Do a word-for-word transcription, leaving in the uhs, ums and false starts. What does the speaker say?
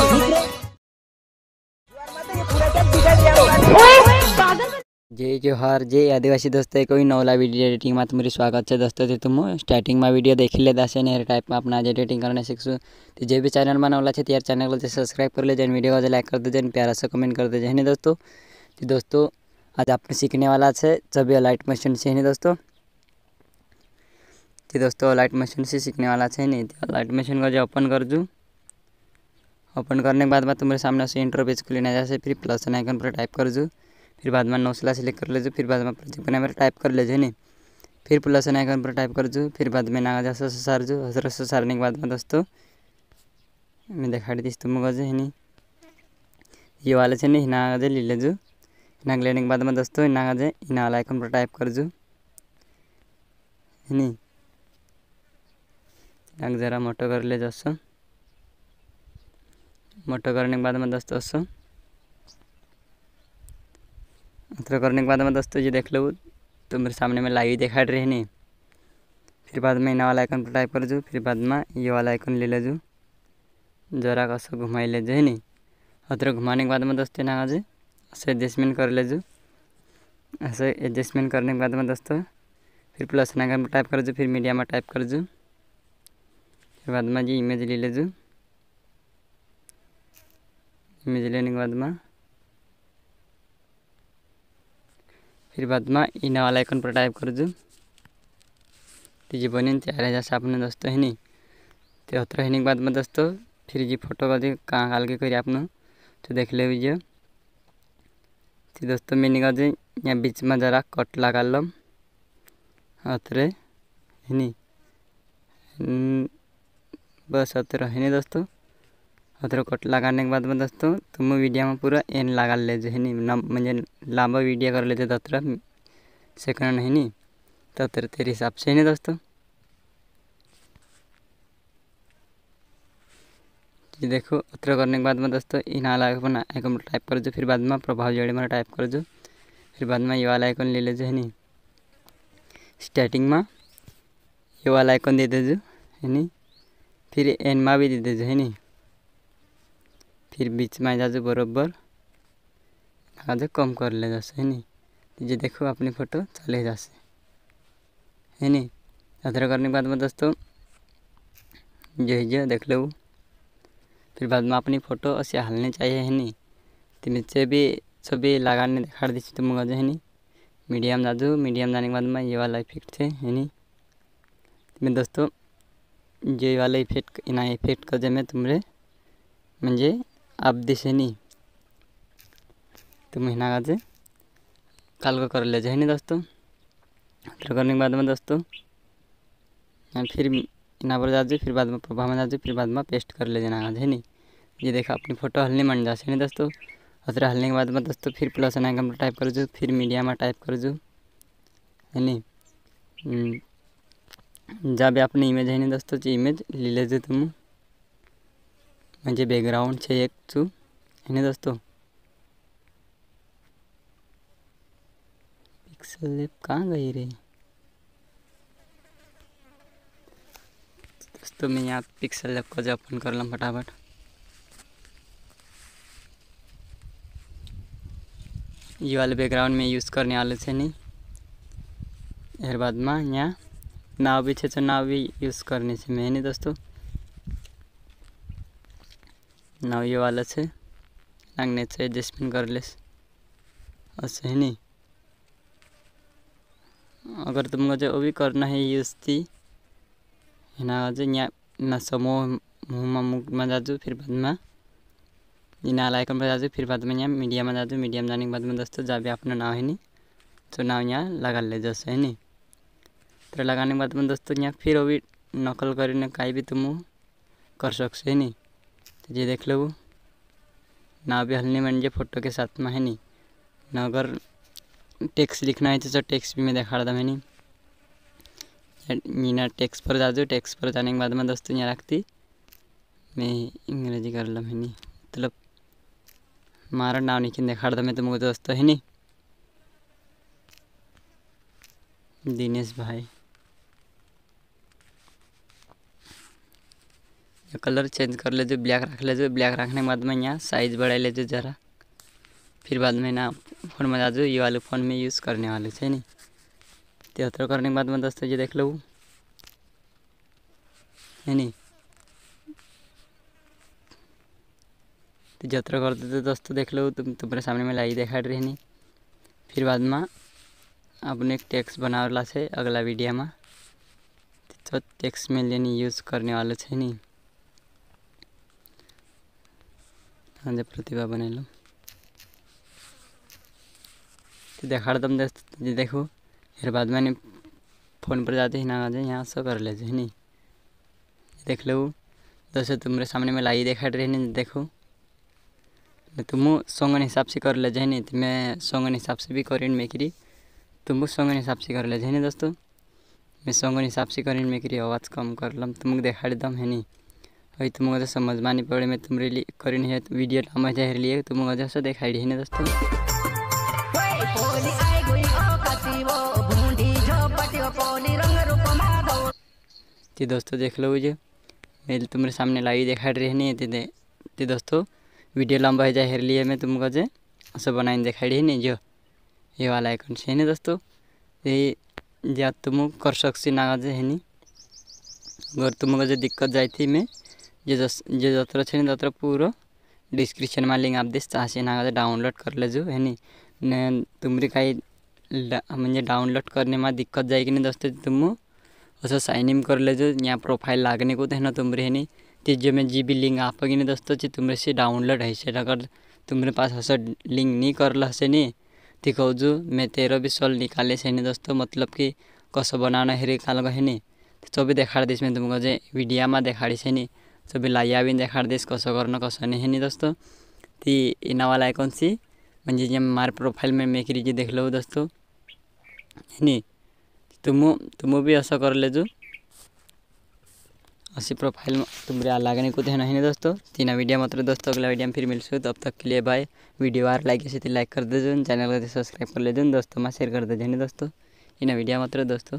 जय जोहार जय आदिवासी दोस्तों कोई नवला वीडियो एडिटिंग में तुम्हारी स्वागत है दोस्तों। तुम स्टार्टिंग में वीडियो देख ले दस ने टाइप में अपना एडिटिंग करने सीखसु। तो जो भी चैनल में नवला है यार चैनल को सब्सक्राइब कर ले जाए, वीडियो को लाइक कर दे जाए, प्यारा सा कमेंट कर दे जाए दोस्तों। तो दोस्तों आज आपने सीखने वाला है सभी लाइट मशीन से है दोस्तों। तो दोस्तों लाइट मशीन से सीखने वाला है नहीं तो लाइट मशीन को जो ओपन कर जू। ओपन करने के बाद में तुम्हारे सामने से इंटरफेस खुलने जैसे फिर प्लस आइकन पर टाइप कर जू। फिर बाद में नौसला सिलेक्ट कर लेजो। फिर बाद में प्रोजेक्ट बना मेरे टाइप कर लेजो नहीं। फिर प्लस आइकन पर टाइप कर जो। फिर बाद में ना जैसा सार जो हजर से सारने के बाद में दोस्तों मैं दिखा दी तुम गजे है नहीं ये वाले से नहीं ना गजे ले लेजो। ना लेने के बाद में दोस्तों ना गजे इन वाला आइकन पर टाइप कर जो है नहीं ना जरा मोटो कर ले जसो। मोटो करने के बाद में दोस्तों सो अत्र करने के बाद में दोस्तों ये देख लो तो मेरे सामने में लाइव दिखा रही है नहीं। फिर बाद में इन वाला आइकन पर टाइप कर जो। फिर बाद में ये वाला आइकन ले ले जो जरा कसो घुमाई ले जो है नहीं। अत्र घुमाने के बाद में दोस्तों ना जे ऐसे एडजस्टमेंट कर ले जो। ऐसे एडजस्टमेंट करने के बाद में दोस्तों फिर प्लस आइकन पर टाइप कर जो। फिर मीडिया में टाइप कर जो। फिर बाद में जी इमेज ले ले जो। इमेज लेने के बाद में फिर बाद में इन वाला आइकन पर टाइप कर जो। तो ये बनी तैयार है जैसे आपने दोस्तों है नहीं। तो अत्र है के बाद में दोस्तों फिर ये फोटो का कहाँ काल के करी आपने तो देख ले लीजिए। तो दोस्तों मैंने कहा यहाँ बीच में जरा कट लगा लो अत्र है नहीं बस अत्र है नहीं दोस्तों। अत्र कट लगाने के बाद में दोस्तों तुम वीडियो में पूरा एन लगा ले जो है नहीं म्हणजे लंबा वीडियो कर लेते अत्र सेकंड है नहीं तो अत्र तेरे हिसाब से है नहीं दोस्तों। ये देखो अत्र करने के बाद में दोस्तों इन वाला आइकन आइकन पर टाइप कर जो। फिर बाद में प्रभाव जोड़े में टाइप कर जो। फिर बाद में ये वाला आइकन ले ले जो है नहीं स्टार्टिंग में ये वाला आइकन दे दे जो है नहीं। फिर एन में भी दे दे जो है नहीं। फिर बीच में जा जो बराबर आज कम कर ले जैसे है नहीं। ये देखो अपनी फ़ोटो चले जैसे है नहीं। अत्र करने के बाद में दोस्तों ये ये देख लो। फिर बाद में अपनी फ़ोटो ऐसे हलनी चाहिए है नहीं। तो नीचे भी सभी लगाने दिखा दी तुम गजे है नहीं। मीडियम जाजू मीडियम जाने के बाद में ये वाला इफेक्ट थे है नहीं। तो दोस्तों ये वाला इफेक्ट इना इफेक्ट कर जे मैं तुमरे म्हणजे आप दिसे नहीं तुम हिना गाजे काल को कर ले जाए नहीं दोस्तों। तो करने के बाद में दोस्तों फिर इना पर जाजू। फिर बाद में प्रभाव में जाजू। फिर बाद में पेस्ट कर ले जाना है नहीं। ये देखा अपनी फ़ोटो हलने मन जाए नहीं दोस्तों। अतर हलने के बाद में दोस्तों फिर प्लस आइकन पर टाइप कर जो। फिर मीडिया में टाइप कर जो है नहीं जब भी अपनी इमेज है नहीं दोस्तों जी इमेज ले ले जो तुम म्हणजे बैकग्राउंड से एक चू है नहीं दोस्तों। पिक्सल लैब कहाँ गई रे दोस्तों। मैं यहाँ पिक्सल लैब को जो ओपन कर लूँ फटाफट। ये वाले बैकग्राउंड में यूज़ करने वाले से नहीं। फिर बाद में यहाँ नाव भी छे तो नाव भी यूज़ करने से मैं नहीं दोस्तों। नाव ये वाला से लगने से एडजस्टमेंट कर ले ऐसे है नहीं। अगर तुमको जो वो भी करना है यूज़ थी ना जो यहाँ ना समूह मुँह मुँह में जाजू। फिर बाद में इन आइकन पर जाजू। फिर बाद में यहाँ मीडिया में जाजू। मीडिया में जाने के बाद में दोस्तों जब भी अपना नाव है नहीं तो नाव यहाँ लगा ले जैसे है नहीं। तो लगाने के बाद में दोस्तों यहाँ फिर वो भी नकल करने कहीं भी तुम कर सकते है नहीं। तो ये देख लो ना भी हलने म्हणजे फ़ोटो के साथ में है नहीं ना। अगर टेक्स्ट लिखना है तो टेक्स्ट भी मैं दिखा रहा था मैंने मीना टेक्स्ट पर जा जो। टेक्स्ट पर जाने के बाद में दोस्तों यहाँ रखती मैं इंग्रेजी कर ला मैंने मतलब मारा नाम नहीं देखा रहा था मैं तुमको दोस्तों है नहीं दिनेश भाई कलर चेंज कर ले जो ब्लैक रख ले जो ब्लैक रखने के बाद में यहाँ साइज बढ़ा ले जो जरा। फिर बाद में ना फोन में जा जो ये वाले फ़ोन में यूज़ करने वाले है नहीं। तो अत्र करने के बाद में दोस्तों ये देख लो है नहीं। तो जत्र कर देते दोस्तों देख लो तुम तुम्हारे सामने में लाई देखा रही नहीं। फिर बाद में अपने एक टेक्स्ट बनावला से अगला वीडियो में तो टेक्स्ट में लेनी यूज़ करने वाले है नहीं। हाँ जो प्रतिभा बने लो तो देखा दम दोस्तों जी देखो। फिर बाद में फ़ोन पर जाते ही ना आ जाए यहाँ से कर ले है नहीं। देख लो दोस्तों तुम्हारे सामने में लाई देखा रही नहीं देखो। तुम सॉन्ग हिसाब से कर ले नहीं तो मैं सॉन्ग हिसाब से भी करें में करी तुम सॉन्ग हिसाब से कर ले नहीं दोस्तों। मैं सॉन्ग हिसाब से करें में करी आवाज़ कम कर लम तुमको देखा दम है नहीं। अभी तुमको तो समझ में नहीं पड़े मैं तुम्हारे लिए करें है तो वीडियो लंबा जाए लिए तुमको जैसा दिखाई दी है दोस्तों। तो दोस्तों देख लो जो मैं तुम्हारे सामने लाई देखा रही नहीं तो दोस्तों वीडियो लंबा हो जाए लिए मैं तुमको जो ऐसा बनाई दिखाई दी नहीं जो ये वाला आइकन से नहीं दोस्तों। ये या तुम कर सकसी ना जे है नहीं। अगर तुमको जो दिक्कत जाई थी मैं जो जो जत्र छे तत्र पूरा डिस्क्रिप्शन में लिंक आप देश चाहे ना डाउनलोड कर ले जो है नहीं। तुम्हारी काही म्हणजे डाउनलोड करने में दिक्कत जाएगी नहीं दोस्तों तुम ऐसा साइन इन कर ले जो यहाँ प्रोफाइल लागने को है ना तुम्हारे है नहीं। तो जो मैं जी बी लिंक आपेगी नहीं दोस्तों तुम्हारे से डाउनलोड है से अगर तुम्हारे पास ऐसा लिंक नहीं कर ला से नहीं तो कहूँ जो मैं तेरह भी सॉल्व निकाले से नहीं दोस्तों। मतलब कि कसो बनाना है निकाल है नहीं तो भी देखा देश में तुमको जो वीडियो में देखा से नहीं सब लाइया भी देखा देश कसो करना कसो नहीं है नहीं दोस्तों। तो इना वाला आइकन सी म्हणजे जे हमारे प्रोफाइल में मैं करी देख लो दोस्तों है नहीं। तुम तुम भी ऐसा कर ले जो ऐसी प्रोफाइल में तुम्हारे लागने को है नहीं दोस्तों। तीन वीडियो मतलब दोस्तों अगला वीडियो में फिर मिलते तब तक के लिए बाय। वीडियो आर लाइक ऐसे लाइक कर दे जो चैनल को सब्सक्राइब कर ले जो दोस्तों में शेयर कर दे नहीं दोस्तों इन वीडियो मतलब दोस्तों।